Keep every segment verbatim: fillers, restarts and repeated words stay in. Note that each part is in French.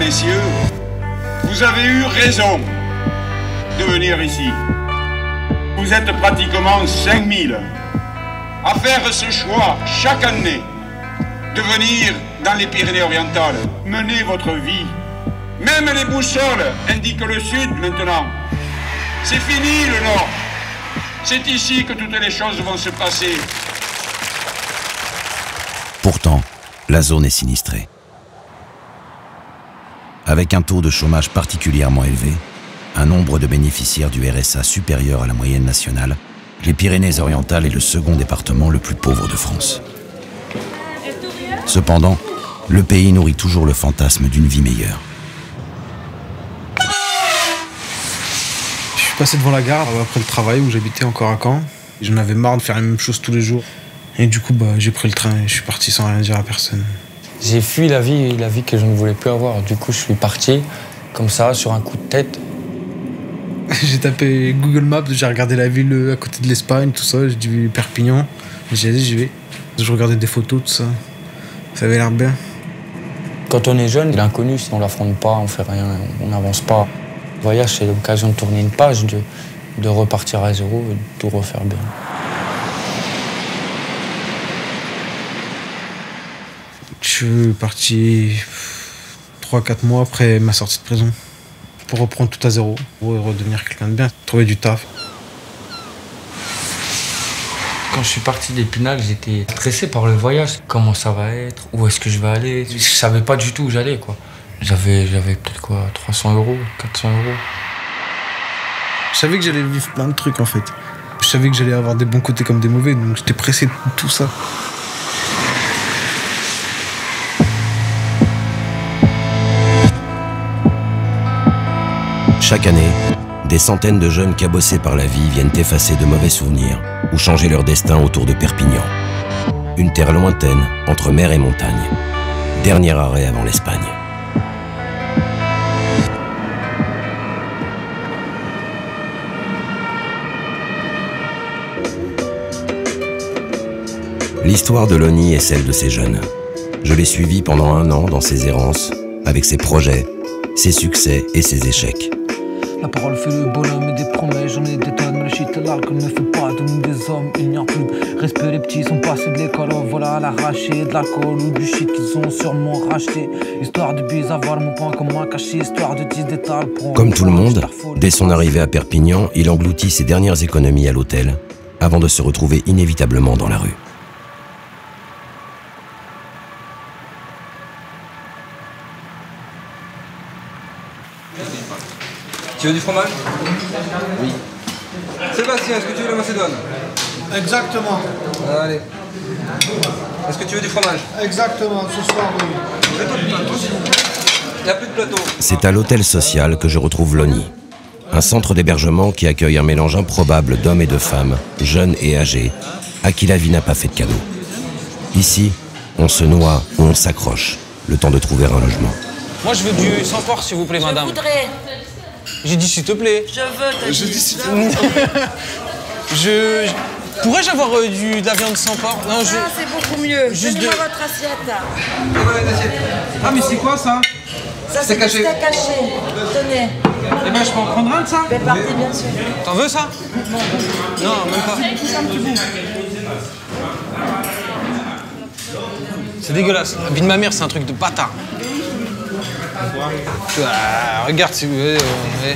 messieurs, vous avez eu raison de venir ici. Vous êtes pratiquement cinq mille à faire ce choix chaque année de venir dans les Pyrénées-Orientales, mener votre vie. Même les boussoles indiquent le sud maintenant. C'est fini le nord. C'est ici que toutes les choses vont se passer. Pourtant, la zone est sinistrée. Avec un taux de chômage particulièrement élevé, un nombre de bénéficiaires du R S A supérieur à la moyenne nationale, les Pyrénées-Orientales est le second département le plus pauvre de France. Cependant, le pays nourrit toujours le fantasme d'une vie meilleure. Je suis passé devant la gare après le travail où j'habitais encore à Caen. J'en avais marre de faire la même chose tous les jours. Et du coup, bah, j'ai pris le train et je suis parti sans rien dire à personne. J'ai fui la vie, la vie que je ne voulais plus avoir. Du coup, je suis parti comme ça, sur un coup de tête. J'ai tapé Google Maps, j'ai regardé la ville à côté de l'Espagne, tout ça. J'ai dit Perpignan. J'ai dit, j'y vais. Je regardais des photos, tout ça. Ça avait l'air bien. Quand on est jeune, l'inconnu, on ne l'affronte pas, on fait rien, on n'avance pas. Le voyage, c'est l'occasion de tourner une page, de, de repartir à zéro et de tout refaire bien. Je suis parti trois quatre mois après ma sortie de prison pour reprendre tout à zéro, pour redevenir quelqu'un de bien, trouver du taf. Quand je suis parti d'Épinal, j'étais stressé par le voyage. Comment ça va être? Où est-ce que je vais aller? Je savais pas du tout où j'allais, quoi. J'avais, j'avais peut-être quoi, trois cents euros, quatre cents euros. Je savais que j'allais vivre plein de trucs, en fait. Je savais que j'allais avoir des bons côtés comme des mauvais, donc j'étais pressé de tout ça. Chaque année, des centaines de jeunes cabossés par la vie viennent effacer de mauvais souvenirs ou changer leur destin autour de Perpignan. Une terre lointaine, entre mer et montagne. Dernier arrêt avant l'Espagne. L'histoire de Loni est celle de ces jeunes. Je l'ai suivi pendant un an dans ses errances, avec ses projets, ses succès et ses échecs. La parole fait le bonhomme et des promesses, j'en ai des tonnes, mais le shit et l'alcool ne fait pas de nous des hommes. Il n'y a plus de respect, les petits sont passés de l'école, oh voilà à l'arraché, de l'alcool ou du shit qu'ils ont sûrement racheté. Histoire de bise, avoir mon pain comme moi caché, histoire de dix d'étal pour... Comme tout le monde, dès son arrivée à Perpignan, il engloutit ses dernières économies à l'hôtel, avant de se retrouver inévitablement dans la rue. Tu veux du fromage? Oui. Sébastien, est-ce que tu veux la macédoine? Exactement. Allez. Est-ce que tu veux du fromage? Exactement, ce soir, oui. Il n'y a plus de plateau. C'est à l'hôtel social que je retrouve Loni, un centre d'hébergement qui accueille un mélange improbable d'hommes et de femmes, jeunes et âgés, à qui la vie n'a pas fait de cadeau. Ici, on se noie ou on s'accroche, le temps de trouver un logement. Moi, je veux du sans porc, s'il vous plaît, madame. Je voudrais. J'ai dit s'il te plaît. Je veux, t'as Je dit. dis s'il te plaît. je... je... Pourrais-je avoir euh, du, de la viande sans porc? Non, je... Ah, c'est beaucoup mieux. Juste Donnez-moi de... votre assiette. Ah, mais c'est quoi ça? Ça, c'est caché. C'est caché. Tenez. Eh ben, je peux en prendre un de ça? Fais partie, bien sûr. T'en veux ça? Non. Non, même pas. C'est dégueulasse. La vie de ma mère, c'est un truc de bâtard. Ah, regarde si vous voulez. Euh,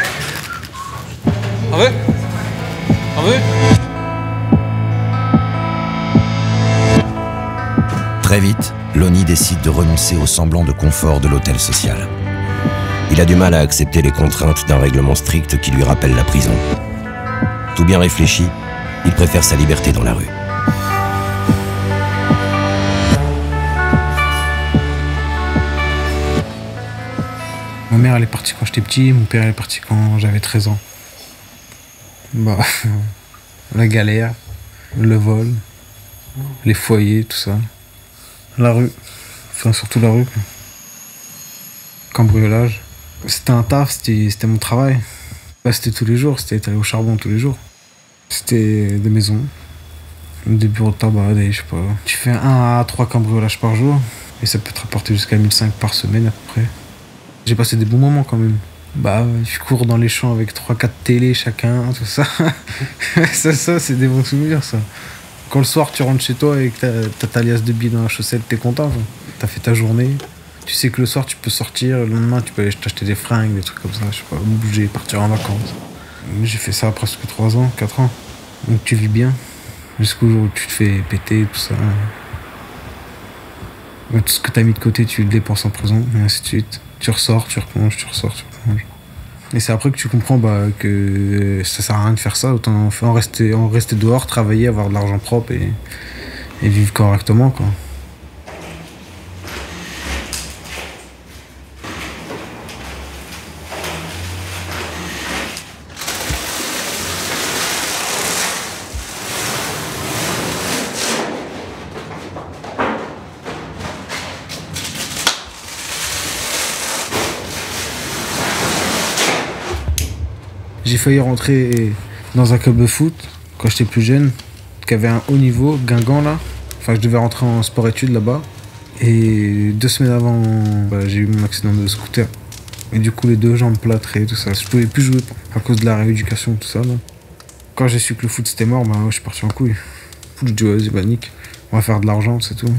T'en veux? T'en veux? Très vite, Loni décide de renoncer au semblant de confort de l'hôtel social. Il a du mal à accepter les contraintes d'un règlement strict qui lui rappelle la prison. Tout bien réfléchi, il préfère sa liberté dans la rue. Ma mère, elle est partie quand j'étais petit, mon père, elle est parti quand j'avais treize ans. Bah, la galère, le vol, les foyers, tout ça. La rue, enfin surtout la rue. Cambriolage. C'était un taf, c'était mon travail. Bah, c'était tous les jours, c'était aller au charbon tous les jours. C'était des maisons, des bureaux de tabac, des, je sais pas. Tu fais un à trois cambriolages par jour et ça peut te rapporter jusqu'à mille cinq par semaine à peu près. J'ai passé des bons moments quand même. Bah, je cours dans les champs avec trois quatre télés chacun, tout ça. ça, ça c'est des bons souvenirs, ça. Quand le soir, tu rentres chez toi et que t'as, t'as ta liasse de billes dans la chaussette, t'es content, quoi. T'as fait ta journée. Tu sais que le soir, tu peux sortir. Le lendemain, tu peux aller t'acheter des fringues, des trucs comme ça. Je sais pas, bouger, partir en vacances. J'ai fait ça presque trois ans, quatre ans. Donc tu vis bien. Jusqu'au jour où tu te fais péter, tout ça. Tout ce que t'as mis de côté, tu le dépenses en prison, et ainsi de suite. Tu ressors, tu replonges, tu ressors, tu replonges. Et c'est après que tu comprends bah, que ça sert à rien de faire ça. Autant en rester, en rester dehors, travailler, avoir de l'argent propre et, et vivre correctement, quoi. J'ai failli rentrer dans un club de foot quand j'étais plus jeune, qui avait un haut niveau, Guingamp là. Enfin, je devais rentrer en sport-études là-bas. Et deux semaines avant, bah, j'ai eu mon accident de scooter. Et du coup, les deux jambes plâtrées, tout ça. Je pouvais plus jouer à cause de la rééducation, tout ça. Là. Quand j'ai su que le foot c'était mort, bah, ouais, je suis parti en couille. Je dis, vas-y, bah, nique. On va faire de l'argent, c'est tout.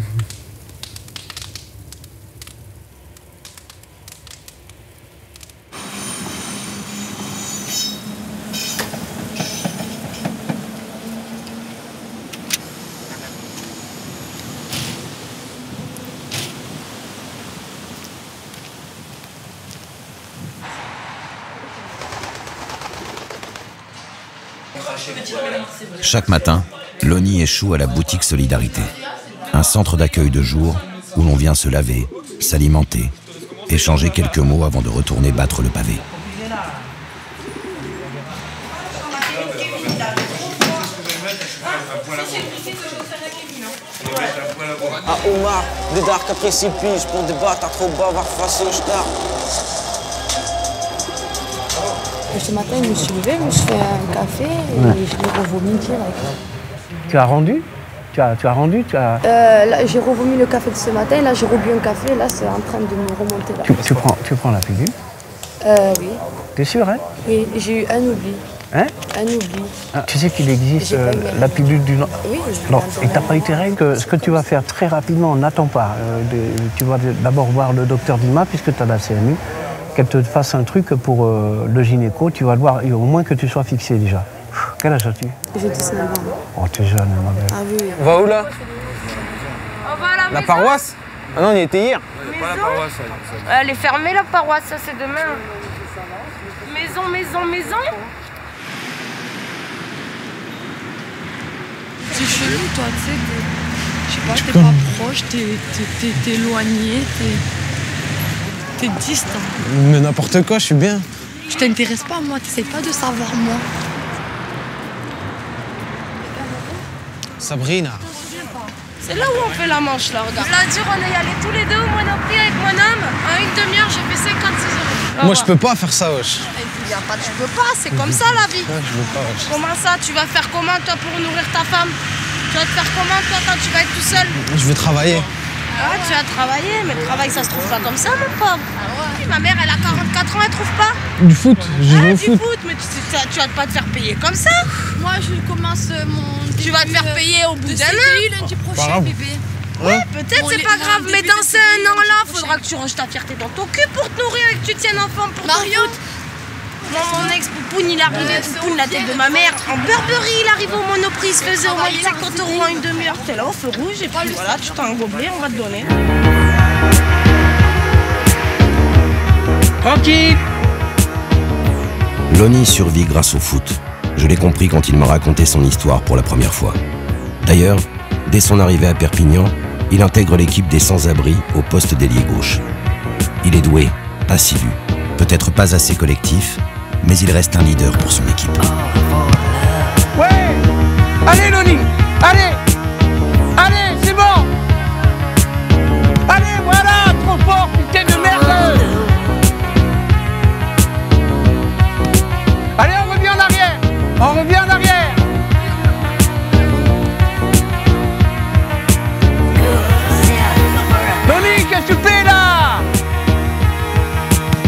Chaque matin, Lonnie échoue à la boutique Solidarité, un centre d'accueil de jour où l'on vient se laver, s'alimenter, échanger quelques mots avant de retourner battre le pavé. À Omar, des darks à précipice pour des bâtards trop bavards face au star. Ce matin, je me suis levée, je me suis fait un café et ouais. Je l'ai revomi direct. Tu as rendu tu as, tu as rendu tu as... Euh, là, j'ai revomi le café de ce matin, là j'ai rebu un café, là c'est en train de me remonter. Là. Tu, tu, prends, tu prends la pilule? Euh, oui. T'es sûr, hein? Oui, j'ai eu un oubli. Hein? Un oubli. Ah, tu sais qu'il existe euh, la pilule du... Oui, non. Et t'as pas eu tes règles? Ce que tu vas faire très rapidement, n'attends pas. Euh, de, tu vas d'abord voir le docteur Dima, puisque tu as la C M U. Qu'elle te fasse un truc pour euh, le gynéco, tu vas le voir, au moins que tu sois fixé déjà. Quel âge as-tu? J'ai dix-neuf ans. Oh, t'es jeune, ma belle. Ah oui. On va où là? On va à la, la maison. Paroisse? Ah non, on y était hier. Maison. Pas la paroisse. Elle, elle est fermée la paroisse, ça c'est demain. Maison, maison, maison. C'est chelou toi, tu sais, je sais pas, t'es pas proche, t'es éloigné, t'es... T'es distant. Mais n'importe quoi, je suis bien. Je t'intéresse pas à moi, t'essayes pas de savoir moi. Sabrina. C'est là où on fait la manche là, regarde. Là, dur, on est allés tous les deux au Monoprix avec mon homme. En une demi-heure, j'ai fait cinquante-six euros. Moi, je peux pas faire ça, wesh. Y a pas, tu peux pas, c'est comme ça la vie. Ouais, je veux pas, wesh. Comment ça? Tu vas faire comment toi pour nourrir ta femme? Tu vas te faire comment toi quand tu vas être tout seul? Je vais travailler. Ah, tu vas travailler, mais le travail ça se trouve pas comme ça, mon pauvre. Ah ouais. Ma mère elle a quarante-quatre ans, elle trouve pas. Du foot, je joue ah, au du foot. foot, mais tu, tu, tu vas pas te faire payer comme ça. Moi je commence mon. Tu vas te faire payer au bout d'un an. Lundi prochain, bébé. Ouais, peut-être c'est pas grave, mais dans ce un an là, faudra que tu ranges ta fierté dans ton cul pour te nourrir et que tu tiennes enfant pour Mario. ton foot. Moi, mon ex-poupoune, il arrivait, euh, poupoune, la tête de ma mère, en Burberry, il arrivait au Monoprix, il se faisait au moins cinquante euros en une demi-heure. T'es là au feu rouge, et puis voilà, tu t'as un gobelet, on va te donner. Tranquille. Lonnie survit grâce au foot. Je l'ai compris quand il m'a raconté son histoire pour la première fois. D'ailleurs, dès son arrivée à Perpignan, il intègre l'équipe des sans-abri au poste d'ailier gauche. Il est doué, assidu, peut-être pas assez collectif, mais il reste un leader pour son équipe. Ouais! Allez, Lonnie! Allez! Allez, c'est bon! Allez, voilà! Trop fort, putain de merde! Allez, on revient en arrière! On revient en arrière! Lonnie, qu'est-ce que tu fais là?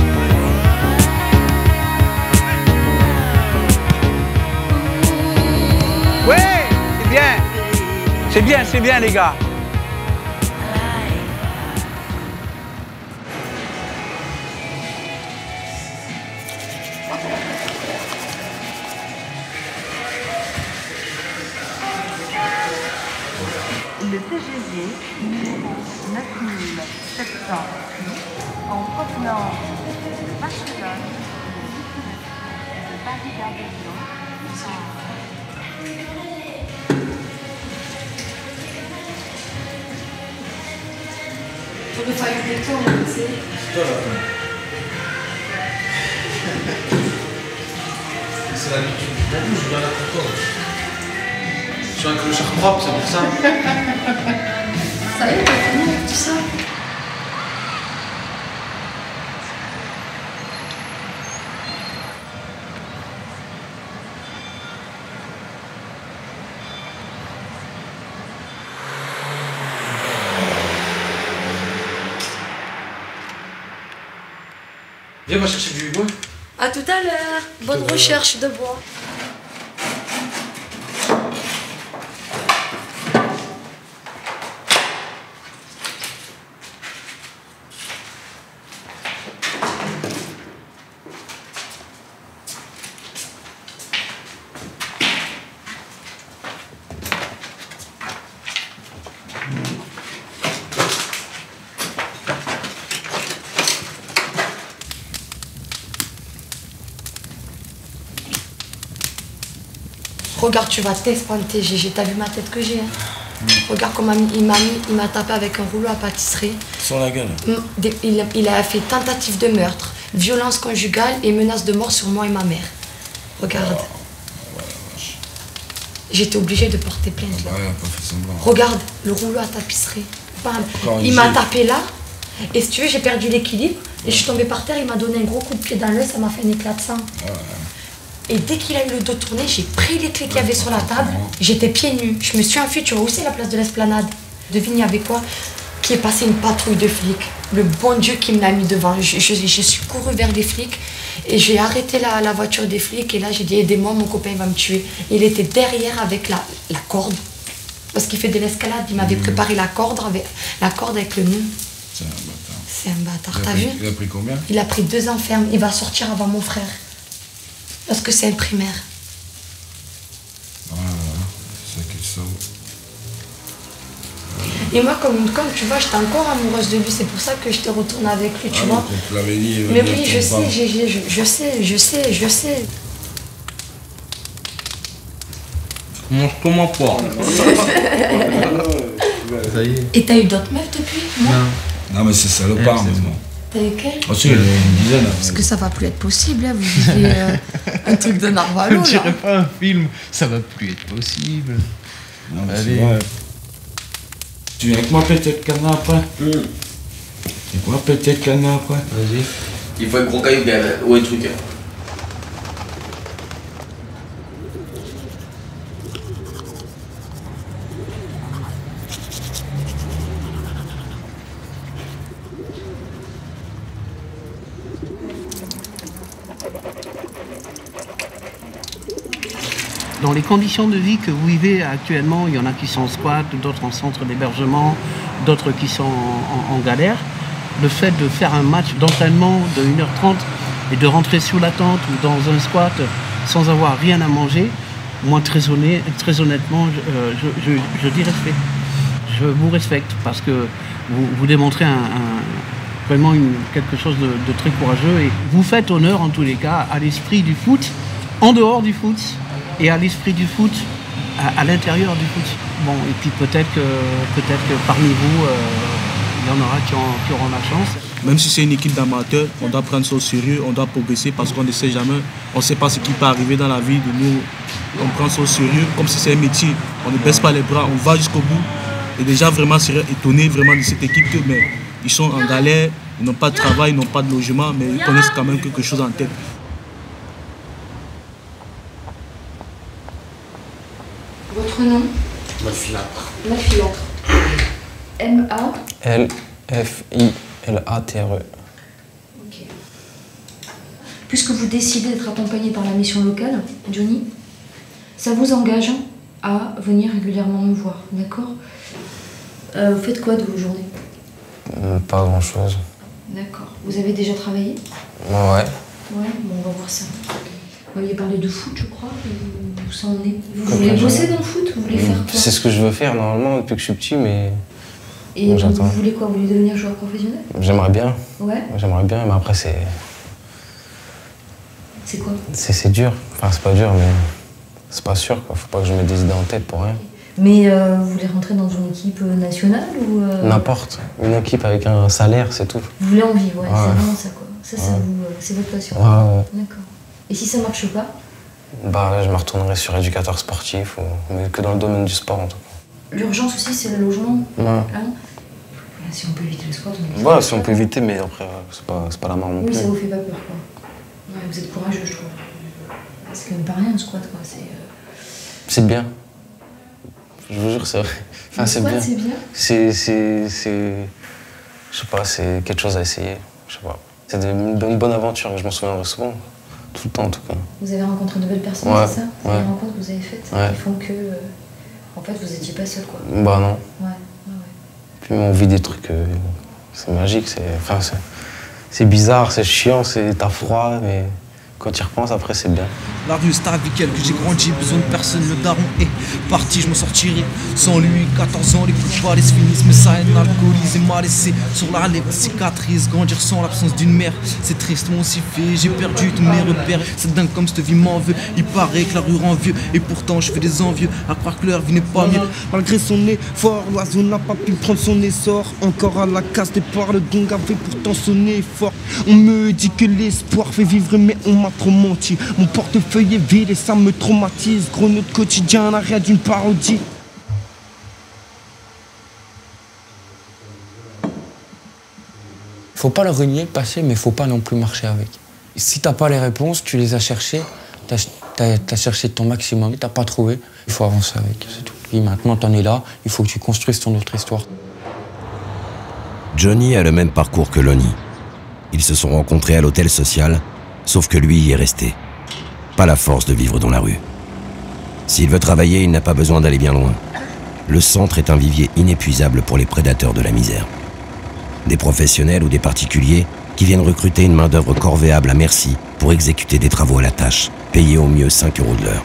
c'est bien, les gars. Le T G V numéro neuf mille sept cent en provenance de Barcelone de Paris-Gare de Lyon. J'aurais fallu des tours, tu sais. C'est l'habitude. Beaucoup, je viens là pour toi. Je suis un clochard propre, c'est pour ça. Ça y est, t'as fini avec tout ça. Viens, on va chercher du bois. À tout à l'heure. Bonne recherche de bois. Regarde, tu vas t'espanter, Gégé. T'as vu ma tête que j'ai, hein? Mmh. Regarde comment il m'a mis, il m'a tapé avec un rouleau à pâtisserie. Sur la gueule. Il, il a fait tentative de meurtre, violence conjugale et menace de mort sur moi et ma mère. Regarde. Oh, ouais, j'étais obligée de porter plainte. Ah bah ouais, pas fait semblant. Regarde, le rouleau à tapisserie. Bam. Il m'a tapé là. Et si tu veux, j'ai perdu l'équilibre. Et je suis tombée par terre, il m'a donné un gros coup de pied dans l'œil, ça m'a fait un éclat de sang. Ouais. Et dès qu'il a eu le dos tourné, j'ai pris les clés qu'il y avait sur la table. J'étais pieds nus. Je me suis enfuie. Tu vois où c'est la place de l'Esplanade? Devine, il y avait quoi? Qui est passé une patrouille de flics. Le bon Dieu qui me l'a mis devant. Je, je, je suis courue vers les flics et j'ai arrêté la, la voiture des flics. Et là, j'ai dit, aidez-moi, mon copain va me tuer. Il était derrière avec la, la corde. Parce qu'il fait de l'escalade. Il m'avait mmh. préparé la corde, avec, la corde avec le nœud. C'est un bâtard. C'est un bâtard. T'as vu? Il a pris combien? Il a pris deux ans ferme. Il va sortir avant mon frère. Parce que c'est un primaire. Ah, c'est qu'il sauve. Et moi, comme, comme tu vois, j'étais encore amoureuse de lui. C'est pour ça que je te retourne avec lui, tu ah, vois. Tu l'avais dit. Mais oui, je sais, je, je, je sais, je sais, je sais. Mange comme un poire. Ça y est. Et t'as eu d'autres meufs depuis? Non. Non, mais c'est salopard, mais bon. T'as eu quelle? Oh, si, il y a une dizaine. Parce que ça va plus être possible, là. Vous vivez euh, un truc de Narvalo, là. Je dirais pas un film, ça va plus être possible. Non, mais allez. Vrai. Tu viens avec moi péter le canard après? Mmh. Et quoi péter le canard après? Vas-y. Il faut un gros caillou, ou un truc. Dans les conditions de vie que vous vivez actuellement, il y en a qui sont en squat, d'autres en centre d'hébergement, d'autres qui sont en, en, en galère. Le fait de faire un match d'entraînement de une heure trente et de rentrer sous la tente ou dans un squat sans avoir rien à manger, moi très, honnête, très honnêtement, je, je, je, je dis respect. Je vous respecte parce que vous, vous démontrez un, un, vraiment une, quelque chose de, de très courageux et vous faites honneur en tous les cas à l'esprit du foot, en dehors du foot, et à l'esprit du foot, à, à l'intérieur du foot. Bon, et puis peut-être que, peut-être que parmi vous, euh, il y en aura qui, ont, qui auront la chance. Même si c'est une équipe d'amateurs, on doit prendre ça au sérieux, on doit progresser parce qu'on ne sait jamais, on ne sait pas ce qui peut arriver dans la vie de nous. On prend ça au sérieux, comme si c'est un métier. On ne baisse pas les bras, on va jusqu'au bout. Et déjà, vraiment, c'est étonné vraiment de cette équipe que, mais, ils sont en galère, ils n'ont pas de travail, ils n'ont pas de logement, mais ils connaissent quand même quelque chose en tête. Votre nom? Mafilâtre. Mafilâtre. M A L F I L A T R E. Ok. Puisque vous décidez d'être accompagné par la mission locale, Johnny, ça vous engage à venir régulièrement me voir, d'accord? euh, Vous faites quoi de vos journées? euh, Pas grand-chose. D'accord. Vous avez déjà travaillé? Ouais. Ouais, bon, on va voir ça. Vous m'aviez parlé de foot, je crois, où ça en est. Vous Comme voulez ça, bosser jamais. dans le foot? Vous voulez faire quoi? C'est ce que je veux faire normalement depuis que je suis petit, mais. Et bon, vous, j'attends. vous voulez quoi? Vous voulez devenir joueur professionnel? J'aimerais bien. Ouais. J'aimerais bien, mais après c'est. C'est quoi? C'est dur. Enfin, c'est pas dur, mais c'est pas sûr, quoi. Faut pas que je mette des idées en tête pour rien. Mais euh, vous voulez rentrer dans une équipe nationale ou... Euh... N'importe. Une équipe avec un salaire, c'est tout. Vous voulez en vivre, ouais, Ouais. c'est vraiment ça, quoi. Ça, ça Ouais. vous, euh, c'est votre passion. Ouais, ouais. D'accord. Et si ça marche pas? Bah là, je me retournerai sur éducateur sportif, ou... mais que dans le domaine du sport, en tout cas. L'urgence aussi, c'est le logement. Ouais. Hein. Si on peut éviter le squat, on évite. Ouais, si on peut éviter, mais après, euh, c'est pas, c'est pas la mort non Oui, plus. ça vous fait pas peur, quoi. Ouais, vous êtes courageux, je trouve. C'est quand même pas rien, un squat, quoi. C'est... euh, C'est bien. Je vous jure, c'est vrai. Enfin, Le c'est squat, bien. c'est bien C'est, c'est, c'est... Je sais pas, c'est quelque chose à essayer. Je sais pas. C'est des- une bonne, bonne aventure, je m'en souviendrai souvent. Tout le temps, en tout cas. Vous avez rencontré de belles personnes, Ouais, c'est ça? ouais. Les rencontres que vous avez faites, Ouais. qui font que... euh, En fait, vous étiez pas seul, quoi. Bah non. Ouais, ouais, Puis on vit des trucs... euh, c'est magique, c'est... Enfin, c'est... c'est bizarre, c'est chiant, c'est... t'as froid, mais quand tu y repenses, après, c'est bien. La rue, c'est avec elle que j'ai grandi, besoin de personne, le daron est parti, je m'en sortirai sans lui. quatorze ans, les coups de balai se finissent, mais ça haine alcoolisé m'a laissé sur la lèvre, cicatrice, grandir sans l'absence d'une mère. C'est triste, moi aussi fait, j'ai perdu tous mes repères. C'est dingue comme cette vie m'en veut, il paraît que la rue rend vieux, et pourtant je fais des envieux, à croire que leur vie n'est pas mieux. Malgré son effort, l'oiseau n'a pas pu prendre son essor. Encore à la casse départ, le gong avait pourtant sonné fort. On me dit que l'espoir fait vivre, mais on m'a trop menti. Mon portefeuille est vide et ça me traumatise. Gros, notre quotidien n'a rien d'une parodie. Faut pas le renier, le passé, mais faut pas non plus marcher avec. Si t'as pas les réponses, tu les as cherchées, t'as as, t'as cherché ton maximum, t'as pas trouvé, il faut avancer avec, c'est tout. Et maintenant t'en es là, il faut que tu construises ton autre histoire. Johnny a le même parcours que Lonnie. Ils se sont rencontrés à l'hôtel social, sauf que lui y est resté. Pas la force de vivre dans la rue. S'il veut travailler, il n'a pas besoin d'aller bien loin. Le centre est un vivier inépuisable pour les prédateurs de la misère. Des professionnels ou des particuliers qui viennent recruter une main-d'œuvre corvéable à merci pour exécuter des travaux à la tâche, payés au mieux cinq euros de l'heure.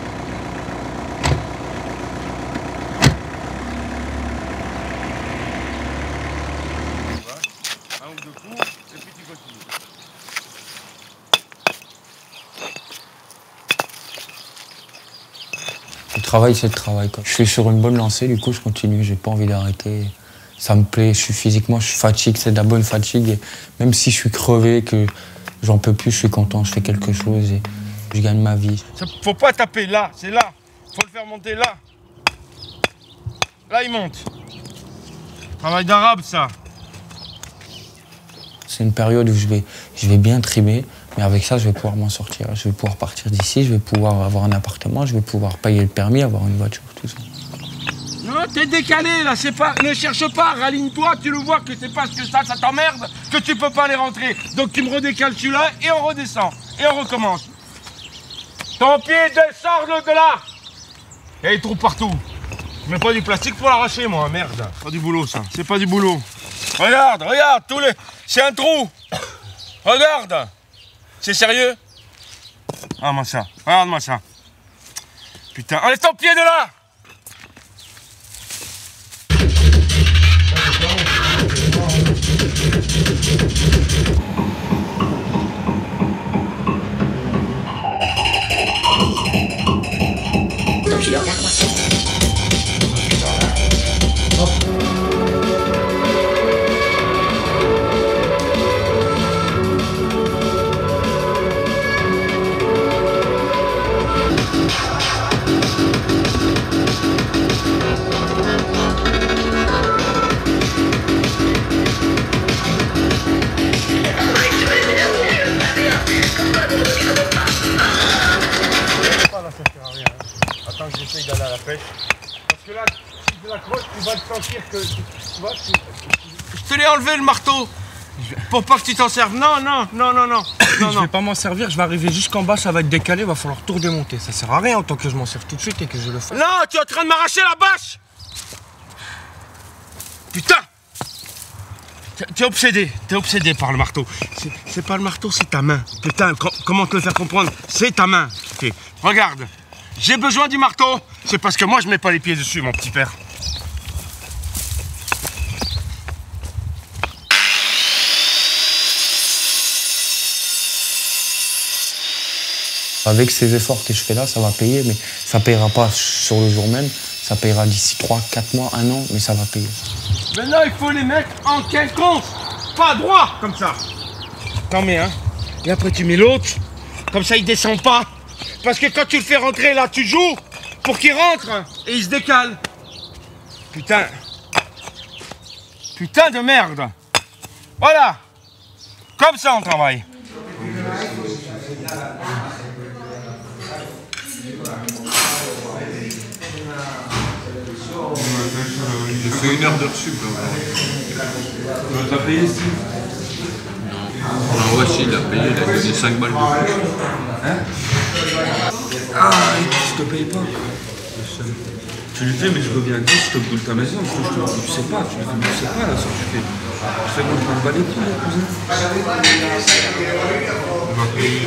Le travail, c'est le travail, quoi. Je suis sur une bonne lancée, du coup, je continue, j'ai pas envie d'arrêter. Ça me plaît, je suis physiquement, je suis fatigué, c'est de la bonne fatigue. Et même si je suis crevé, que j'en peux plus, je suis content, je fais quelque chose et je gagne ma vie. Ça, faut pas taper là, c'est là. Faut le faire monter là. Là, il monte. Travail d'arabe, ça. C'est une période où je vais, je vais bien trimer, mais avec ça, je vais pouvoir m'en sortir. Je vais pouvoir partir d'ici, je vais pouvoir avoir un appartement, je vais pouvoir payer le permis, avoir une voiture, tout ça. Non, t'es décalé là, c'est pas. Ne cherche pas, raligne-toi, tu le vois que c'est parce que ça, ça t'emmerde, que tu peux pas aller rentrer. Donc tu me redécales celui-là et on redescend. Et on recommence. Ton pied descend-le de là. Il y a des trous partout. Je mets pas du plastique pour l'arracher, moi, merde. Pas du boulot, ça. C'est pas du boulot. Regarde, regarde, tous les. C'est un trou. Regarde. C'est sérieux? Regarde-moi ça. Regarde-moi ça. Putain, enlève ton pied de là. Attends que j'essaye d'aller à la pêche. Parce que là, si tu l'accroches, tu vas te sentir que... Tu vois, tu... Je te l'ai enlevé le marteau. Pour pas que tu t'en serves. Non, non, non, non, non. non je non. vais pas m'en servir, je vais arriver jusqu'en bas, ça va être décalé, va falloir tout redémonter. Ça sert à rien autant que je m'en serve tout de suite et que je le fasse. Non, tu es en train de m'arracher la bâche. Putain. T'es obsédé, t'es obsédé par le marteau. C'est pas le marteau, c'est ta main. Putain, com comment te le faire comprendre? C'est ta main. Regarde, j'ai besoin du marteau, c'est parce que moi je mets pas les pieds dessus, mon petit père. Avec ces efforts que je fais là, ça va payer, mais ça payera pas sur le jour même. Ça payera d'ici trois, quatre mois, un an, mais ça va payer. Maintenant, il faut les mettre en quinconce, pas droit, comme ça. T'en mets un, et après tu mets l'autre, comme ça il descend pas. Parce que quand tu le fais rentrer là, tu joues pour qu'il rentre, et il se décale. Putain. Putain de merde. Voilà. Comme ça on travaille. J'ai fait une heure de reçu. Tu l'as payé, Steve? Non. Non, ouais, si, il l'a payé, il a donné cinq balles de plus. Hein? Ah, je te paye pas. Tu lui fais, mais je reviens à gauche, je te brûle ta maison. Je te, je te, tu sais pas, tu lui fais, mais tu sais pas, là, ce que tu fais. Je fais qu'on te prend pas les couilles, là, cousin. On va payer.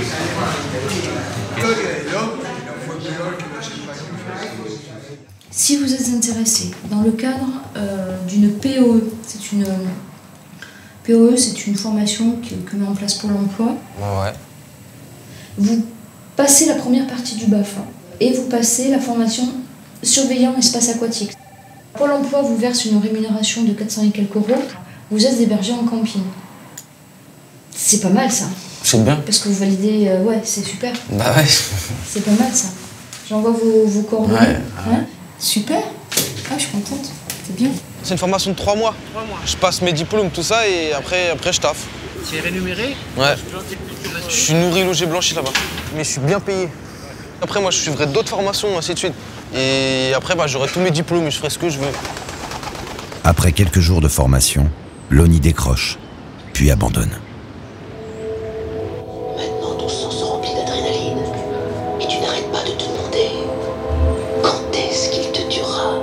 Si vous êtes intéressé dans le cadre euh, d'une P O E, c'est une P O E, c'est une formation que, que met en place Pôle emploi. Ouais. Vous passez la première partie du B A F A et vous passez la formation surveillant espace aquatique. Pôle emploi vous verse une rémunération de quatre cents et quelques euros. Vous êtes hébergé en camping. C'est pas mal ça. C'est bien. Parce que vous validez, euh, ouais, c'est super. Bah ouais. C'est pas mal ça. J'envoie vos, vos coordonnées. Ouais, ouais. Hein? Super. Ah, je suis contente. C'est bien. C'est une formation de trois mois. Trois mois. Je passe mes diplômes, tout ça, et après, après je taffe. C'est rémunéré? Ouais. Je suis nourri, logé, blanchi là-bas. Mais je suis bien payé. Après, moi, je suivrai d'autres formations, ainsi de suite. Et après, bah, j'aurai tous mes diplômes et je ferai ce que je veux. Après quelques jours de formation, Lonnie décroche, puis abandonne. Maintenant, ton sang se remplit d'adrénaline et tu n'arrêtes pas de te demander quand est-ce qu'il te tuera.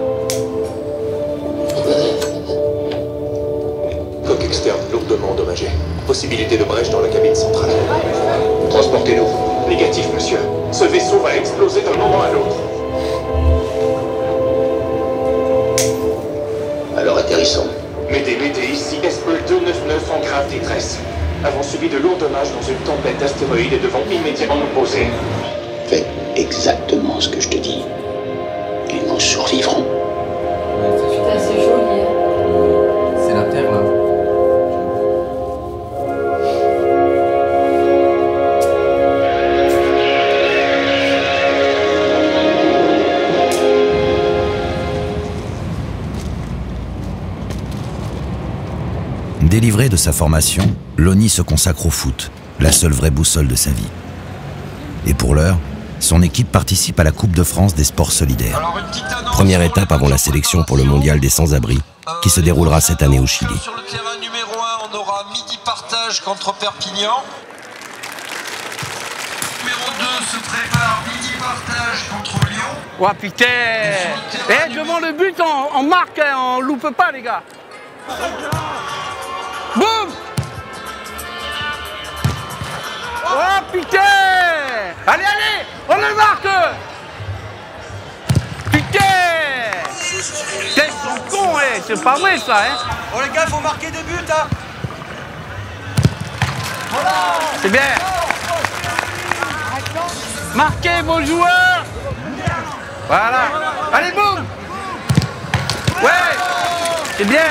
Coque externe lourdement endommagée. Possibilité de brèche dans la cabine centrale. Transportez-nous. Négatif, monsieur. Ce vaisseau va exploser d'un moment à l'autre. Alors atterrissons. Médée, médée, ici Espel deux cent quatre-vingt-dix-neuf en grave détresse. Avons subi de lourds dommages dans une tempête d'astéroïdes et devons immédiatement nous poser. Fais exactement ce que je te dis. Et nous survivrons. Putain, c'est joli, hein. C'est la Terre, là. Délivré de sa formation, Lonnie se consacre au foot, la seule vraie boussole de sa vie. Et pour l'heure, son équipe participe à la Coupe de France des sports solidaires. Première étape avant la sélection pour le mondial des sans-abri, qui se déroulera cette année au Chili. Sur le terrain numéro un, on aura Midi Partage contre Perpignan. Numéro deux se prépare Midi Partage contre Lyon. Ouais, putain. Eh, devant le but, on, on marque, hein, on loupe pas, les gars. Boum! Oh putain! Allez, allez! On le marque! Putain! Putain, ils sont cons, eh! C'est pas vrai ça, hein! Oh les gars, faut marquer des buts, hein! C'est bien! Marquez vos joueurs! Voilà! Allez, boum! Ouais! C'est bien!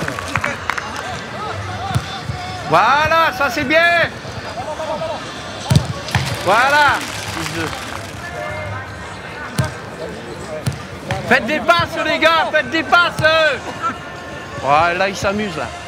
Voilà, ça c'est bien. Voilà. Faites des passes les gars, faites des passes. Voilà, là ils s'amusent là.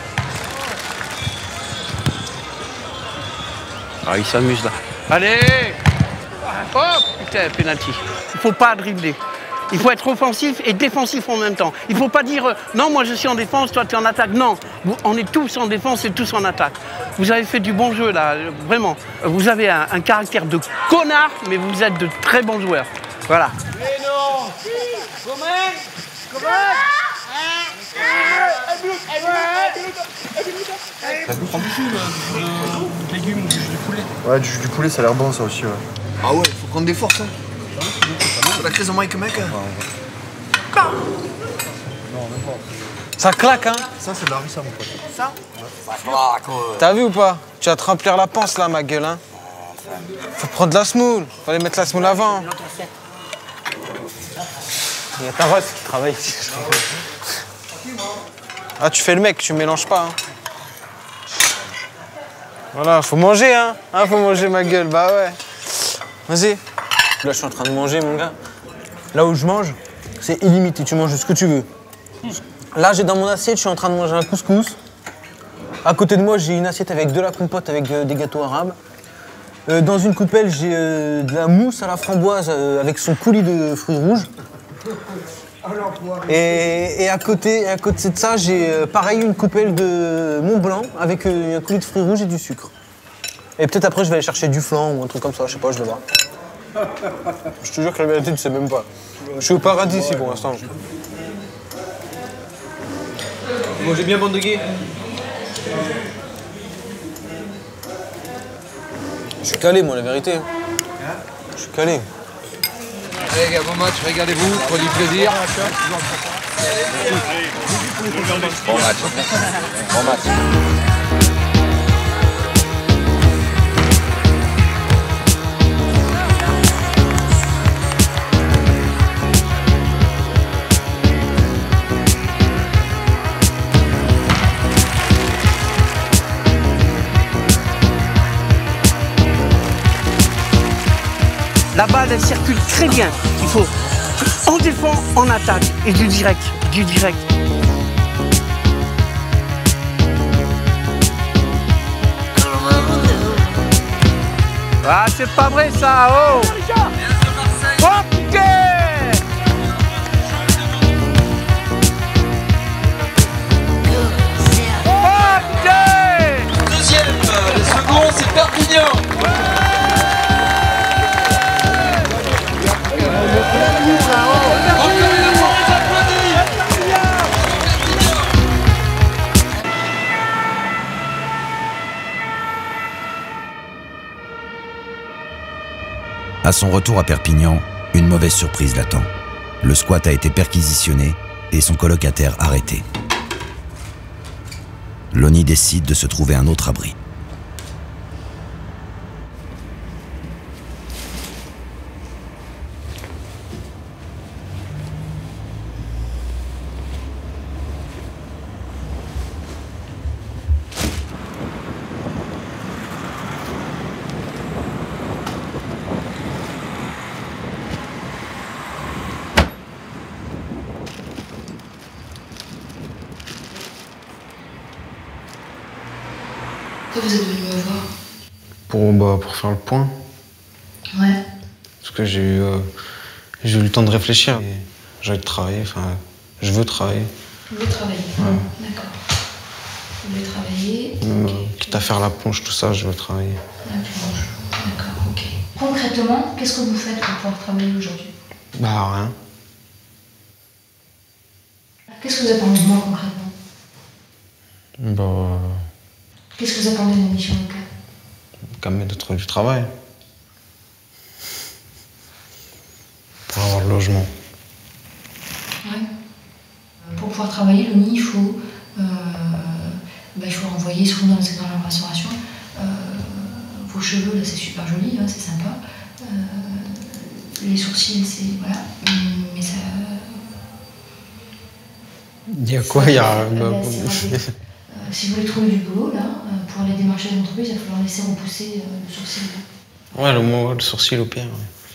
Ah, ils s'amusent là. Allez. Oh putain, penalty. Il faut pas dribbler. Il faut être offensif et défensif en même temps. Il ne faut pas dire euh, non, moi je suis en défense, toi tu es en attaque. Non, vous, on est tous en défense et tous en attaque. Vous avez fait du bon jeu là, vraiment. Vous avez un, un caractère de connard, mais vous êtes de très bons joueurs. Voilà. Mais non. Comment? Comment? Ça goûte ambitieux, le légumes, du jus du poulet. Ouais, du jus du poulet, ça a l'air bon, ça aussi, ouais. Ah ouais, faut prendre des forces, hein. C'est la crise en Mike, mec. Non, même pas. Ça claque, hein? Ça, c'est de la harissa, mon pote. Ça? T'as vu ou pas? Tu vas te remplir la panse, là, ma gueule, hein? Faut prendre de la semoule. Fallait mettre la semoule avant. Il y a ta Rose qui travaille ici. Ah, tu fais le mec, tu mélanges pas, hein. Voilà, faut manger, hein. hein. Faut manger, ma gueule, bah ouais. Vas-y. Là, je suis en train de manger, mon gars. Là où je mange, c'est illimité. Tu manges ce que tu veux. Là, j'ai dans mon assiette, je suis en train de manger un couscous. À côté de moi, j'ai une assiette avec de la compote, avec euh, des gâteaux arabes. Euh, dans une coupelle, j'ai euh, de la mousse à la framboise euh, avec son coulis de fruits rouges. Et, et à côté, à côté de ça, j'ai euh, pareil une coupelle de Mont Blanc avec euh, un coulis de fruits rouges et du sucre. Et peut-être après, je vais aller chercher du flan ou un truc comme ça, je sais pas, je vais voir. Je te jure que la vérité, tu sais même pas. Je suis au paradis ici pour l'instant. Vous mangez bien, bande de gays? Je suis calé, moi, la vérité. Je suis calé. Allez, les gars, bon match, regardez-vous, prenez du plaisir. Bon match. Bon match. La balle, elle circule très bien. Il faut, on défend, on attaque. Et du direct, du direct. Ah, c'est pas vrai ça, oh! Oh putain! Oh putain! Deuxième, le second, c'est Perpignan. À son retour à Perpignan, une mauvaise surprise l'attend. Le squat a été perquisitionné et son colocataire arrêté. Lonnie décide de se trouver un autre abri. Pourquoi vous êtes venu me voir? Pour, bah, pour faire le point. Ouais. Parce que j'ai eu, euh, j'ai eu le temps de réfléchir. Et j'ai envie de travailler, enfin, je veux travailler. Vous voulez travailler? Ouais. D'accord. Vous voulez travailler? Même, okay. euh, quitte à faire la plonge, tout ça, je veux travailler. La plonge. D'accord, ok. Concrètement, qu'est-ce que vous faites pour pouvoir travailler aujourd'hui? Bah, rien. Qu'est-ce que vous attendez de moi concrètement? Bah, euh, Qu'est-ce que vous attendez de la mission locale? quand même de trouver du travail. Pour avoir le logement. Ouais. Pour pouvoir travailler, Lonnie, il faut, euh, bah, il faut renvoyer, surtout dans le secteur de la restauration, euh, vos cheveux, là c'est super joli, hein, c'est sympa. Euh, les sourcils, c'est. Voilà. Mais ça. Il y a quoi? Il y a. Bah, euh, si vous voulez trouver du boulot, là, euh, pour aller démarcher les entreprises, il va falloir laisser repousser euh, le sourcil. Là. Ouais, le, mot, le sourcil au pire. Ouais.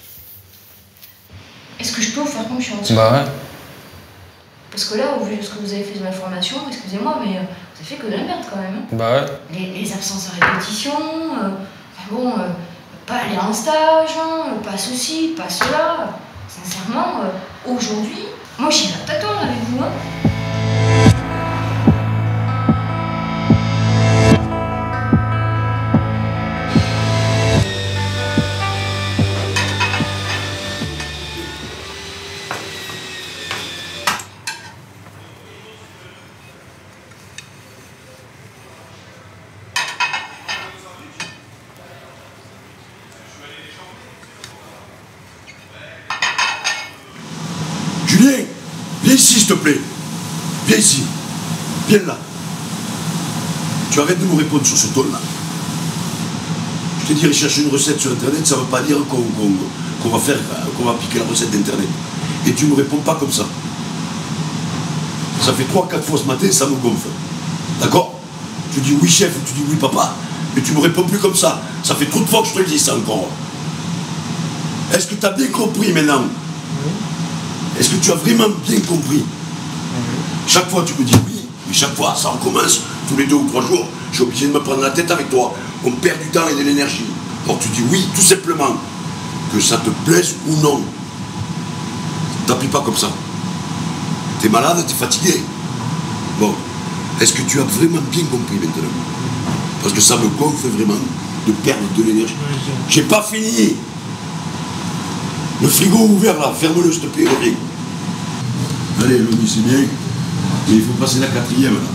Est-ce que je peux vous faire confiance? Bah ouais. Parce que là, au vu de ce que vous avez fait de la formation, excusez-moi, mais euh, vous avez fait que de la merde quand même. Hein. Bah ouais. Les, les absences à répétition, euh, enfin bon, euh, pas aller en stage, hein, pas ceci, pas cela. Sincèrement, euh, aujourd'hui, moi j'irai à tâtons avec vous. Hein. Julien, viens ici, s'il te plaît. Viens ici. Viens là. Tu arrêtes de me répondre sur ce ton-là. Je t'ai dit, chercher une recette sur Internet, ça ne veut pas dire qu'on qu'on, qu'on va faire, qu'on va appliquer la recette d'Internet. Et tu ne me réponds pas comme ça. Ça fait trois, quatre fois ce matin, ça me gonfle. D'accord? Tu dis oui, chef, tu dis oui, papa. Mais tu ne me réponds plus comme ça. Ça fait trop de fois que je te le dis, ça encore. Est-ce que tu as bien compris maintenant? Est-ce que tu as vraiment bien compris? Chaque fois tu me dis oui, mais chaque fois ça recommence, tous les deux ou trois jours, je suis obligé de me prendre la tête avec toi. On perd du temps et de l'énergie. Alors tu dis oui, tout simplement, que ça te plaise ou non. T'appuies pas comme ça. T'es malade, t'es fatigué. Bon, est-ce que tu as vraiment bien compris maintenant? Parce que ça me gonfle vraiment de perdre de l'énergie. J'ai pas fini. Le frigo ouvert là, ferme-le s'il te plaît, reviens. Allez, Loni, c'est bien, mais il faut passer la quatrième là.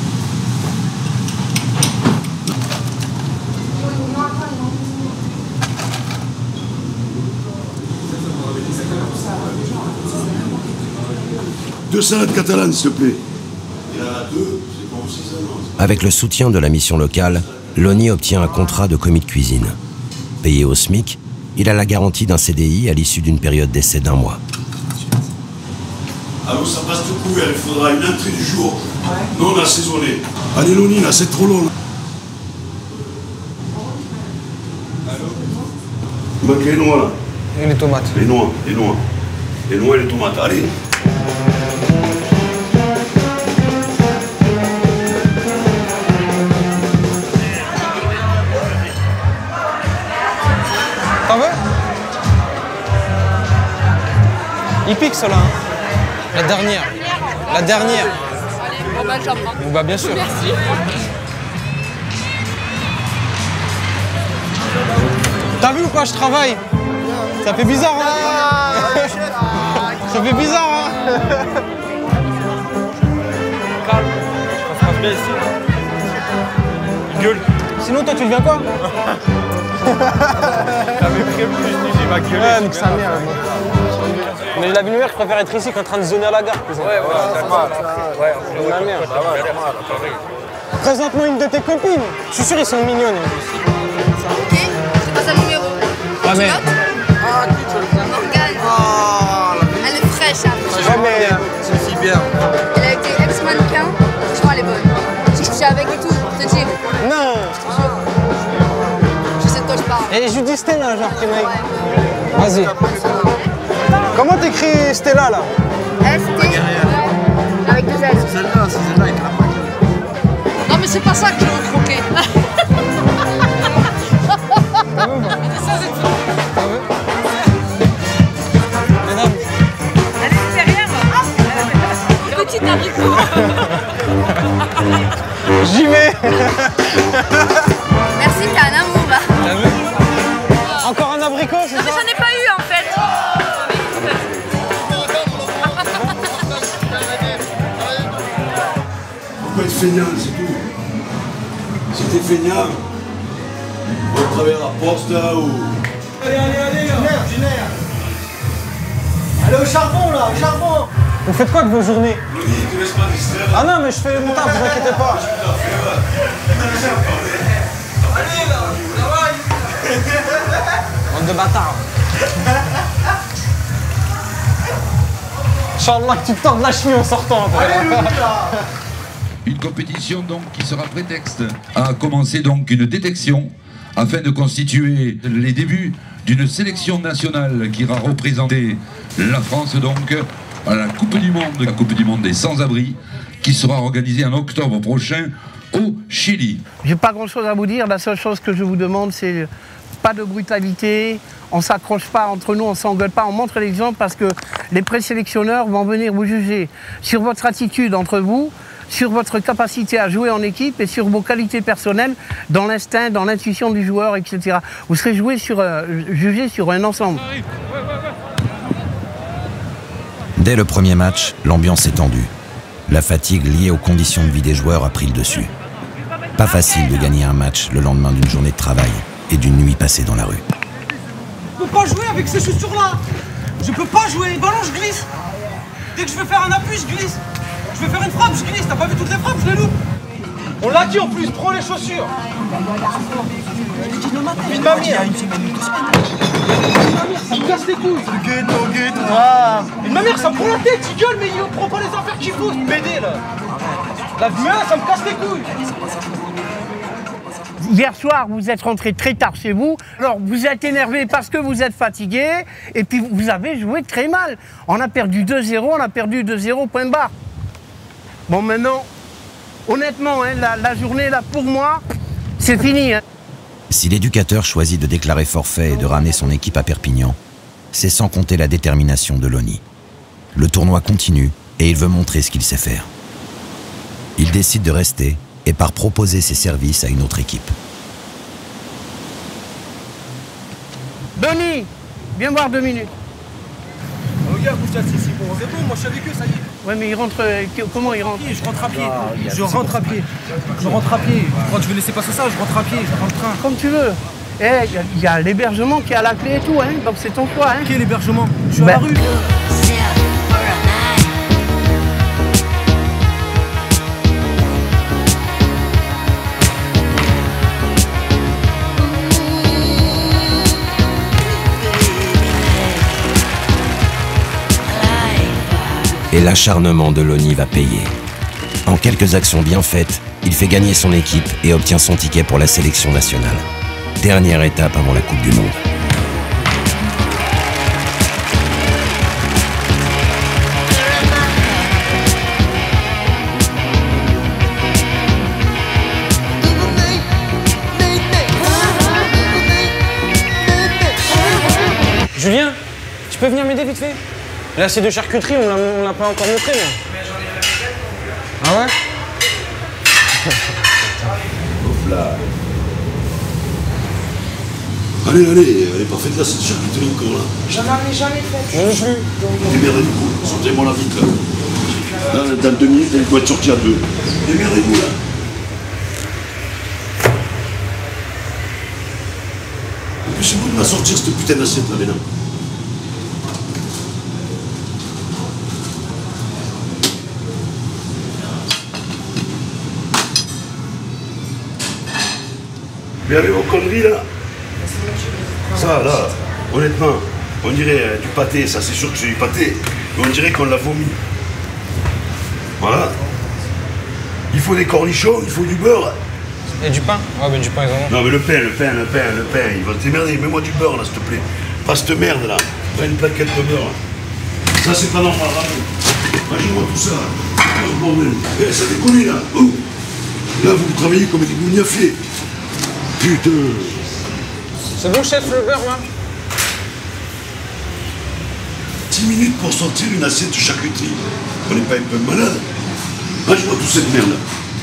Deux salades catalanes, s'il te plaît. Il y en a deux, c'est bon aussi ça, non? Avec le soutien de la mission locale, Loni obtient un contrat de commis de cuisine. Payé au SMIC, il a la garantie d'un C D I à l'issue d'une période d'essai d'un mois. Alors ça passe tout couvert, il faudra une entrée du jour, non assaisonnée. Allez Loni, là, c'est trop long. Là. Il manque les noix là. Et les tomates. Les noix, les noix. Les noix et les tomates, allez. T'en veux? Il pique cela. Hein. La dernière. La dernière. Bon bah j'en prends. Bon bah bien sûr. Merci. T'as vu ou pas, je travaille? Ça fait bizarre, hein? Ça fait bizarre, hein? Calme, ça se passe bien ici. Il gueule. Sinon, toi, tu deviens quoi? T'avais prévu, je dis, j'ai ma gueule. Ouais, nique sa mère. Mais la ville mère, je préfère être ici qu'en train de zoner à la gare. Ouais, ouais, d'accord. Ouais, on ma mère. Présente-moi une de tes copines. Je suis sûr, ils sont mignonnes. Ok, je passe un numéro. Ah, mais. Ah, Morgane. Oh, elle est fraîche, hein. Jamais. C'est si bien. Elle a été ex-mannequin. Franchement, elle est bonne. J'ai couché avec et tout, pour te dire. Non. Je te jure. Je sais de quoi je parle. Et Judy Stella, genre, qui m'a. Vas-y. Comment t'écris Stella, là? S T. Avec deux L. Celle-là, c'est celle-là avec la plaque. Non, mais c'est pas ça que je veux croquer. Mesdames. Elle est derrière. Petite abricot. J'y vais. Merci, t'es un amour là. T'as vu? Encore un abricot, c'est ça? Non, mais j'en ai pas eu en fait. Pourquoi être feignant, c'est tout. Si t'es feignant, on travaille à la poste là ou. Allez, allez, allez, Ginaire, Ginaire. Allez au charbon là, au charbon. Vous faites quoi de vos journées? Loni, te laisse pas distraire. Ah non, mais je fais mon taf, vous inquiétez pas. Allez là, travaille. Bande de bâtards. Inch'Allah que tu te tordes la cheville en sortant. Une compétition donc qui sera prétexte à commencer donc une détection afin de constituer les débuts d'une sélection nationale qui ira représenter la France donc à la Coupe du Monde, la Coupe du Monde des sans-abri qui sera organisée en octobre prochain au Chili. J'ai pas grand chose à vous dire, la seule chose que je vous demande c'est pas de brutalité, on ne s'accroche pas entre nous, on ne s'engueule pas, on montre l'exemple parce que les présélectionneurs vont venir vous juger sur votre attitude entre vous, sur votre capacité à jouer en équipe et sur vos qualités personnelles dans l'instinct, dans l'intuition du joueur, et cetera. Vous serez joué sur, euh, jugé sur un ensemble. Dès le premier match, l'ambiance est tendue. La fatigue liée aux conditions de vie des joueurs a pris le dessus. Pas facile de gagner un match le lendemain d'une journée de travail et d'une nuit passée dans la rue. Je peux pas jouer avec ces chaussures-là. Je peux pas jouer. Ballon, je glisse. Dès que je veux faire un appui, je glisse. Je veux faire une frappe, je glisse. T'as pas vu toutes les frappes, je les loupe. On l'a dit en plus, prends les chaussures. Une mamie, une semaine, une semaine. Ça me casse les couilles. Ghetto, ghetto. Ah. Une mamie, ça me prend la tête, il gueule, mais il prend pas les affaires qu'il faut, ce B D là. La vue, ça me casse les couilles. Hier soir, vous êtes rentré très tard chez vous, alors vous êtes énervé parce que vous êtes fatigué, et puis vous avez joué très mal. On a perdu deux zéro, on a perdu deux zéro, point barre. Bon, maintenant, honnêtement, hein, la, la journée, là, pour moi, c'est fini. Hein. Si l'éducateur choisit de déclarer forfait et de ramener son équipe à Perpignan, c'est sans compter la détermination de Lonnie. Le tournoi continue et il veut montrer ce qu'il sait faire. Il décide de rester et part proposer ses services à une autre équipe. Denis, viens voir deux minutes. Regarde, c'est bon, c'est bon, moi je suis avec eux, ça y est. Ouais, mais il rentre. Euh, comment il rentre? Je rentre à pied. Ah, je rentre à pied. Je rentre à pied. Quand tu veux laisser passer ça, je rentre à pied, je prends le train. Comme tu veux. Eh, il y a, a l'hébergement qui est à la clé et tout, hein, donc c'est ton choix. Hein. Qui est l'hébergement? Je suis ben... à la rue. Et l'acharnement de Lonnie va payer. En quelques actions bien faites, il fait gagner son équipe et obtient son ticket pour la sélection nationale. Dernière étape avant la Coupe du Monde. Julien, tu peux venir m'aider vite fait? Là, c'est de charcuterie, on l'a pas encore montré. Mais... Ah ouais? Hop là. Allez, allez, elle est pas faite là, cette charcuterie encore là. J'en avais jamais fait. Moi non plus. Démerdez-vous, sortez-moi la vite là. Là, dans deux minutes, elle doit être sortie à deux. Démerdez-vous là. Empêchez-vous de la sortir cette putain d'assiette là maintenant. Mais avec vos conneries là, ça là, honnêtement, on dirait euh, du pâté, ça c'est sûr que c'est du pâté, mais on dirait qu'on l'a vomi. Voilà. Il faut des cornichons, il faut du beurre. Et du pain? Ouais, mais du pain, ils en ont. Non mais le pain, le pain, le pain, le pain, il va te démerder, mets-moi du beurre là s'il te plaît. Pas cette merde là, pas une plaquette de beurre. Ça c'est pas normal, imagine-moi tout ça. Oh, bordel. Eh, ça déconne là. Oh. Là vous travaillez comme des gougnafiers. Putain. C'est bon, chef, le beurre, là? dix minutes pour sortir une assiette de charcuterie. On n'est pas un peu malade? Mange-moi toute cette merde.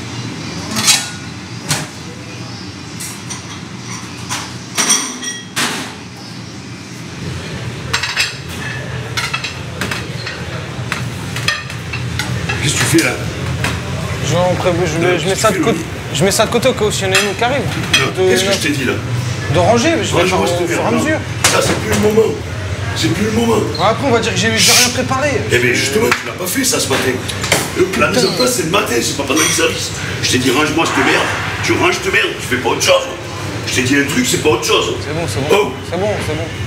Qu'est-ce que tu fais là? Genre, je, je, je mets ça de côté. Je mets ça de côté au cas où il y en a une qui arrive. Qu'est-ce que je t'ai dit là? De ranger, mais je vais faire au fur et à mesure. Ça, c'est plus le moment. C'est plus le moment. Ouais, après, on va dire que j'ai rien préparé. Eh bien, justement, tu l'as pas fait ça ce matin. La mise en place, c'est le matin, c'est pas pendant le service. Je t'ai dit, range-moi cette merde. Tu ranges cette merde, tu fais pas autre chose. Je t'ai dit un truc, c'est pas autre chose. C'est bon, c'est bon. Oh. C'est bon, c'est bon.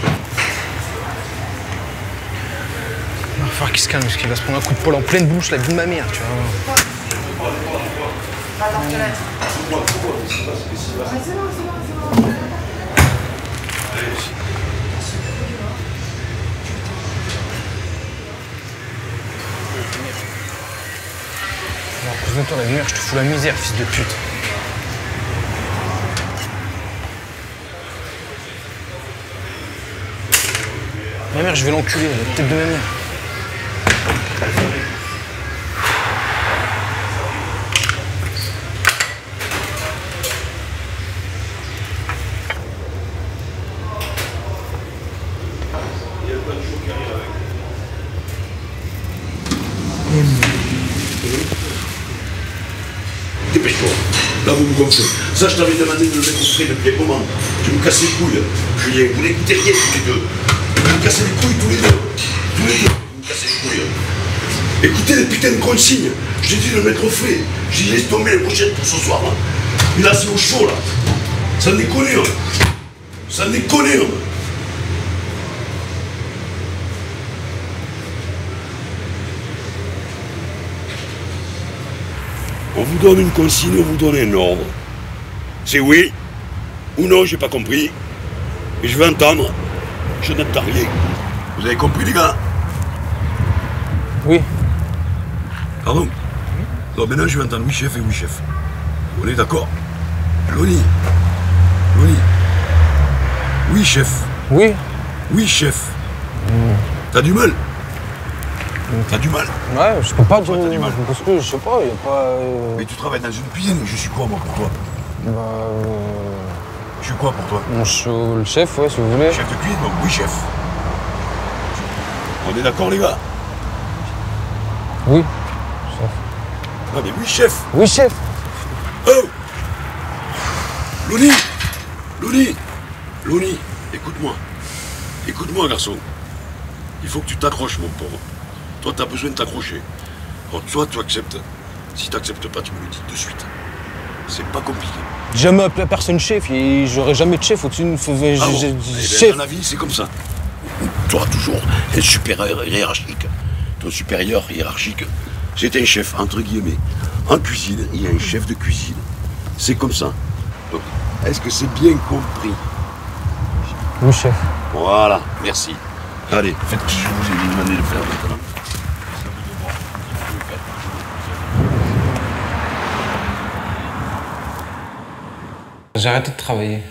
Il va falloir qu'il se calme, parce qu'il va se prendre un coup de poing en pleine bouche, la vie de ma mère, tu vois. Attends, je te laisse. C'est bon, c'est bon, c'est bon. Alors, à cause de toi, la lumière, je te fous la misère, fils de pute. Ma mère, je vais l'enculer, la tête de ma mère. Dépêche-toi. Là, vous me gonflez. Ça, je t'avais demandé de le mettre au frais depuis un moment. Tu me casses les couilles, Julien. Vous n'écoutez rien tous les deux. Vous me cassez les couilles tous les deux. Tous les deux. Vous me cassez les couilles. Écoutez les putains de consignes. Je t'ai dit de le mettre au frais. J'ai dit laisse tomber les prochaines pour ce soir. Là. Mais là, c'est au chaud, là. Ça déconne, hein. Ça déconne, hein. On vous donne une consigne, on vous donne un ordre. C'est oui ou non, j'ai pas compris. Et je vais entendre. Je n'entends rien. Vous avez compris, les gars? Oui. Pardon? Non, maintenant je vais entendre oui, chef et oui, chef. On est d'accord? Loni. Loni. Oui, chef. Oui. Oui, chef. Mmh. T'as du mal? T'as du mal? Ouais, je peux pas dire. T'as du mal? Parce que je sais pas, y a pas. Euh... Mais tu travailles dans une cuisine, je suis quoi, moi, pour toi? Bah. Euh... Je suis quoi pour toi? Mon ch... Le chef, ouais, si vous voulez. Chef de cuisine? Donc oui, chef. On est d'accord, les gars? Oui, chef. Non, mais oui, chef. Oui, chef. Oh! Loni! Loni! Loni, écoute-moi. Écoute-moi, garçon. Il faut que tu t'accroches, mon pauvre. Toi, t'as besoin de t'accrocher. Alors, soit tu acceptes. Si t'acceptes pas, tu me le dis de suite. C'est pas compliqué. Jamais appelé personne chef, et j'aurais jamais de chef au-dessus d'une ah bon. chef. Eh ben, dans la vie, c'est comme ça. Tu auras toujours un supérieur hiérarchique. Ton supérieur hiérarchique, c'est un chef, entre guillemets. En cuisine, il y a un chef de cuisine. C'est comme ça. Donc, est-ce que c'est bien compris? Oui, chef. Voilà, merci. Allez, faites ce que je vous ai demandé de faire maintenant. J'ai arrêté de travailler.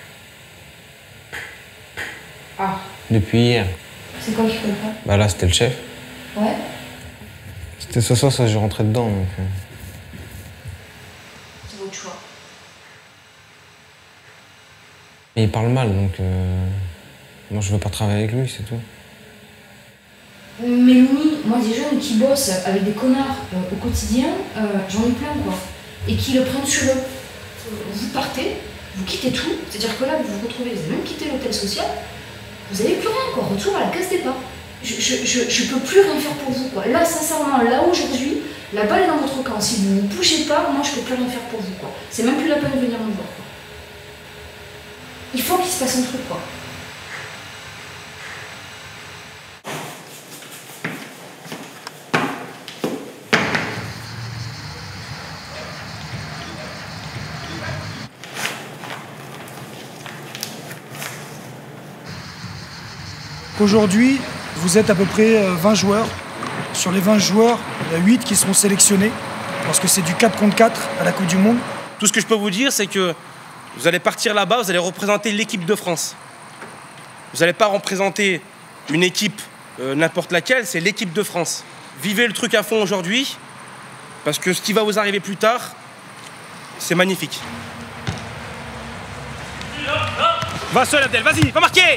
Ah. Depuis hier. C'est quoi qui fait pas? Bah là, c'était le chef. Ouais. C'était ce soir, ça, j'ai rentré dedans. Donc... C'est votre choix. Mais il parle mal, donc... Euh... Moi, je veux pas travailler avec lui, c'est tout. Mais Louni, moi, des jeunes qui bossent avec des connards euh, au quotidien, euh, j'en ai plein, quoi. Et qui le prennent sur eux. Vous partez, vous quittez tout, c'est-à-dire que là, vous vous retrouvez, vous avez même quitté l'hôtel social, vous n'avez plus rien, quoi. Retour à la case départ. Je, je, je, je peux plus rien faire pour vous, quoi. Là, sincèrement, là, aujourd'hui, la balle est dans votre camp. Si vous ne bougez pas, moi, je peux plus rien faire pour vous, quoi. C'est même plus la peine de venir me voir, quoi. Il faut qu'il se passe un truc, quoi. Aujourd'hui, vous êtes à peu près vingt joueurs. Sur les vingt joueurs, il y a huit qui seront sélectionnés parce que c'est du quatre contre quatre à la Coupe du Monde. Tout ce que je peux vous dire, c'est que vous allez partir là-bas, vous allez représenter l'équipe de France. Vous n'allez pas représenter une équipe euh, n'importe laquelle, c'est l'équipe de France. Vivez le truc à fond aujourd'hui, parce que ce qui va vous arriver plus tard, c'est magnifique. Va seul, Abdel, vas-y, va marquer!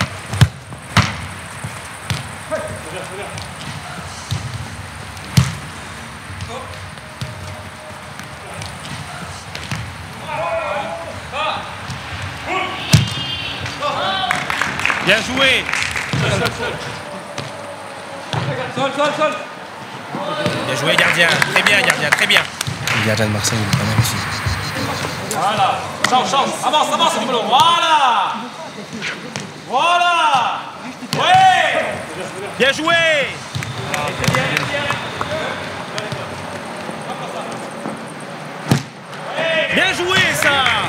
Bien joué. Sol, sol, sol. Bien joué, gardien. Très bien, gardien, très bien. Le gardien de Marseille, il est pas mal aussi. Voilà. Change, change. Avance, avance, du ballon. Voilà. Voilà. Ouais. Bien joué. Bien joué, ça.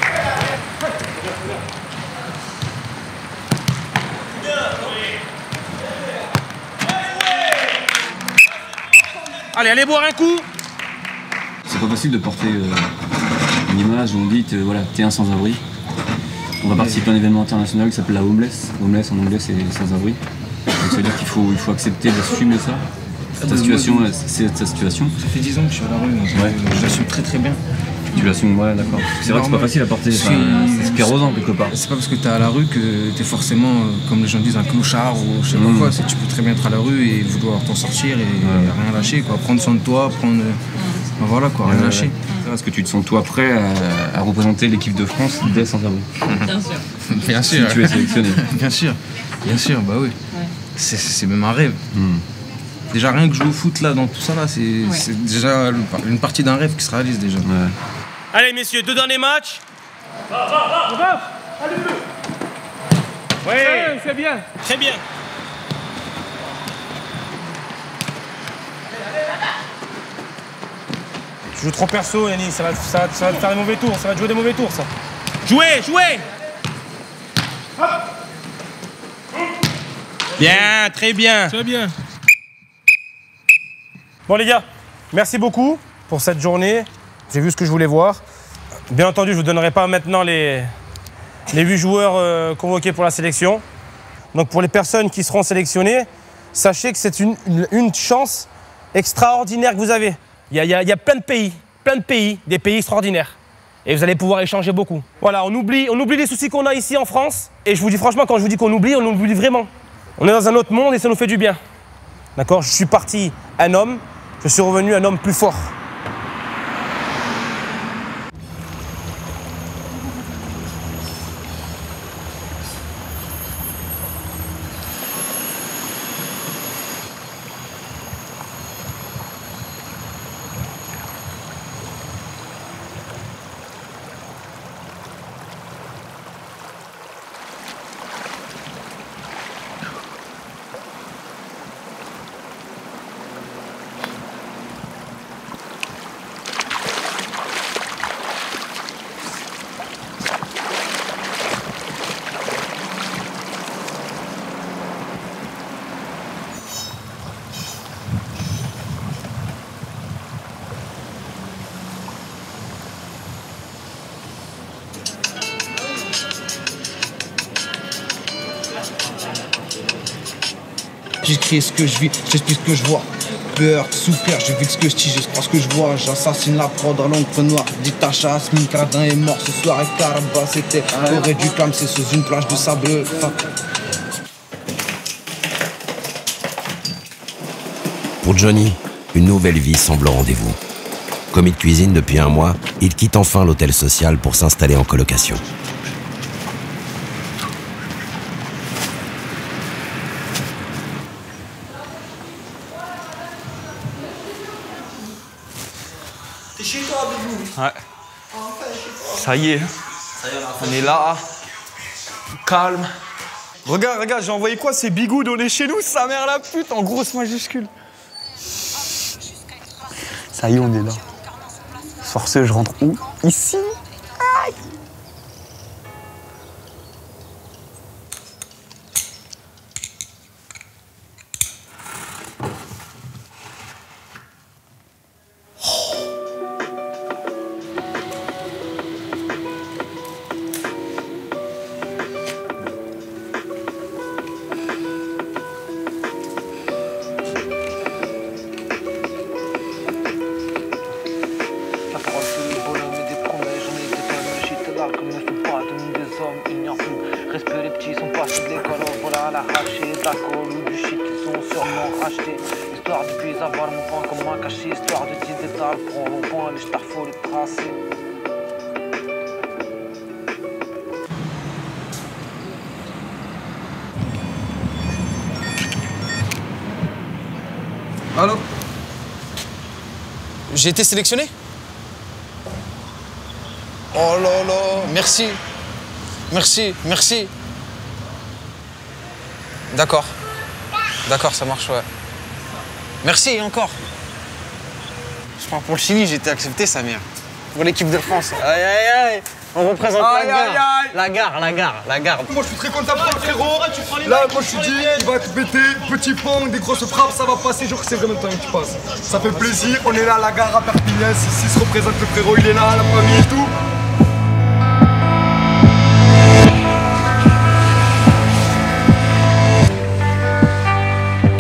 Allez, allez boire un coup. C'est pas facile de porter euh, une image où on dit que voilà, t'es un sans-abri. On va participer à un événement international qui s'appelle la Homeless. Homeless en anglais c'est sans-abri. Ça veut dire qu'il faut, il faut accepter d'assumer ça. Ta situation, c'est ta situation. Ça fait dix ans que je suis à la rue, donc ouais. je l'assume très très bien. Tu l'assumes, ouais, d'accord. C'est vrai que c'est pas facile à porter, c'est sclérosant quelque part. C'est pas parce que t'es à la rue que t'es forcément, comme les gens disent, un clochard ou je sais pas mmh. quoi. C'est tu peux très bien être à la rue et vouloir t'en sortir et ouais. rien lâcher, quoi. Prendre soin de toi, prendre. Ben voilà, quoi, rien ouais, lâcher. Ouais. Est-ce que tu te sens toi prêt à, à représenter l'équipe de France dès sans-abri? Bien sûr. Bien sûr. Si tu es sélectionné. Bien sûr, bien sûr, bah oui. Ouais. C'est même un rêve. Mmh. Déjà rien que jouer au foot là, dans tout ça là, c'est ouais. déjà une partie d'un rêve qui se réalise déjà. Ouais. Allez messieurs, deux derniers matchs. Va, va, va. Allez, bleu. Ouais, c'est bien. Très bien. Tu joues trop perso, Yannick, ça va, ça, ça va te faire des mauvais tours, ça va te jouer des mauvais tours ça. Jouez, jouez. Bien, très bien. Très bien. Bon les gars, merci beaucoup pour cette journée. J'ai vu ce que je voulais voir. Bien entendu, je ne vous donnerai pas maintenant les, les huit joueurs euh, convoqués pour la sélection. Donc pour les personnes qui seront sélectionnées, sachez que c'est une, une, une chance extraordinaire que vous avez. Il y a, il y a, il y a plein de pays, plein de pays, des pays extraordinaires. Et vous allez pouvoir échanger beaucoup. Voilà, on oublie, on oublie les soucis qu'on a ici en France. Et je vous dis franchement, quand je vous dis qu'on oublie, on oublie vraiment. On est dans un autre monde et ça nous fait du bien. D'accord? Je suis parti un homme, je suis revenu un homme plus fort. J'écris ce que je vis, j'explique ce que je vois. Peur, souffrir, j'ai vu ce que je dis, je crois ce que je vois. J'assassine la prod à l'encre noire. Dit ta chasse, mille Cradin est mort ce soir et Caraba c'était forêt du Clam, c'est sous une plage de sable. Pour Johnny, une nouvelle vie semble au rendez-vous. Comme il cuisine depuis un mois, il quitte enfin l'hôtel social pour s'installer en colocation. T'es chez toi, Bigou? Ouais. Ça y est, on est là, calme. Regarde, regarde, j'ai envoyé quoi? C'est Bigoud, on est chez nous, sa mère la pute, en grosse majuscule. Ça y est, on est là. Sur ce, je rentre où? Ici. Aïe. Allô? J'ai été sélectionné? Oh là là, merci. Merci, merci. D'accord. D'accord, ça marche, ouais. Merci encore. Je crois pour le Chili, j'ai été accepté, sa mère. Pour l'équipe de France. Aïe, aïe, aïe. On représente aïe, la, gare. Aïe, aïe. la gare. La gare, la gare, la gare. Moi, je suis très content pour le frérot. Là, moi, je suis dit, il va être bêté. Petit pont, des grosses frappes, ça va passer. Je crois que c'est vraiment le temps qui passe. Ça fait plaisir. On est là à la gare à Perpignan. Ici se représente le frérot, il est là, la famille et tout.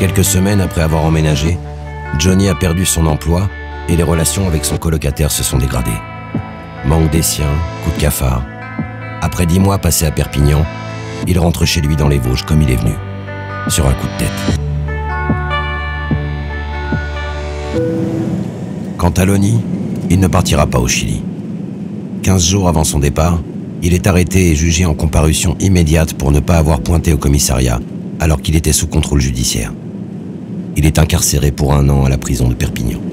Quelques semaines après avoir emménagé, Johnny a perdu son emploi et les relations avec son colocataire se sont dégradées. Manque des siens, coup de cafard. Après dix mois passés à Perpignan, il rentre chez lui dans les Vosges comme il est venu, sur un coup de tête. Quant à Lonnie, il ne partira pas au Chili. Quinze jours avant son départ, il est arrêté et jugé en comparution immédiate pour ne pas avoir pointé au commissariat alors qu'il était sous contrôle judiciaire. Il est incarcéré pour un an à la prison de Perpignan.